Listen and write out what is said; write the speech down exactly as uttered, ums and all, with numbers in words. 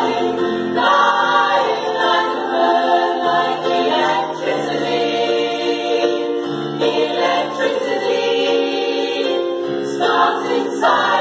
flying, flying like a bird, like electricity, electricity starts inside.